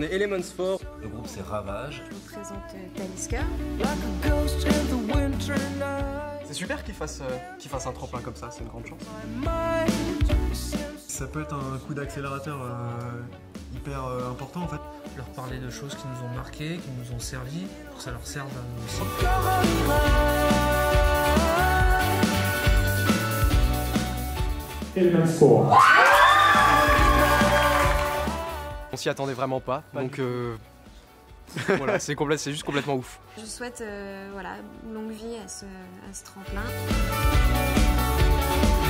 est Elements 4. Le groupe c'est Ravage. Je vous présente Talisker. C'est super qu'ils fassent un tremplin comme ça, c'est une grande chance. Ça peut être un coup d'accélérateur hyper important en fait. Leur parler de choses qui nous ont marqués, qui nous ont servi, pour que ça leur serve à nous aussi. On s'y attendait vraiment pas, donc voilà, c'est juste complètement ouf. Je souhaite voilà, une longue vie à ce tremplin.